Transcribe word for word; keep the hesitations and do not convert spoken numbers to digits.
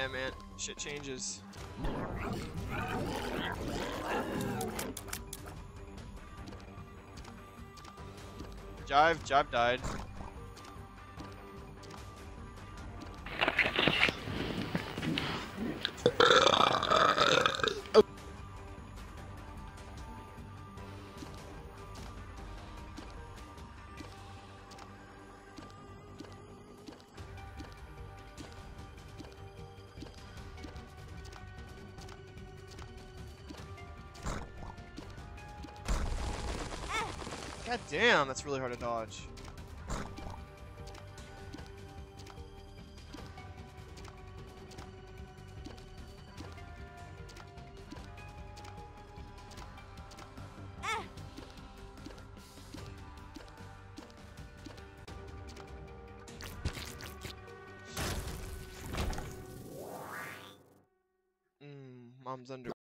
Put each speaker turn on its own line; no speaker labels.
Yeah, man. Shit changes. Jive, Jive died. God damn, that's really hard to dodge. Mm, mom's under.